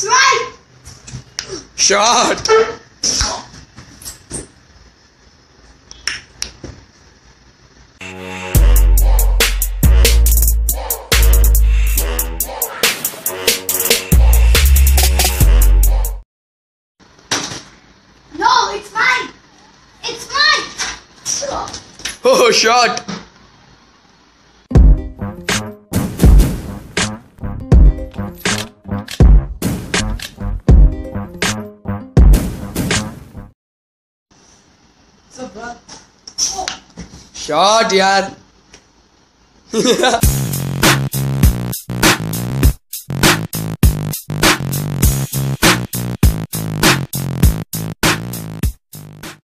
Strike! Shot! No, it's mine! It's mine! Oh, shot! So, bro. Shot, yaar.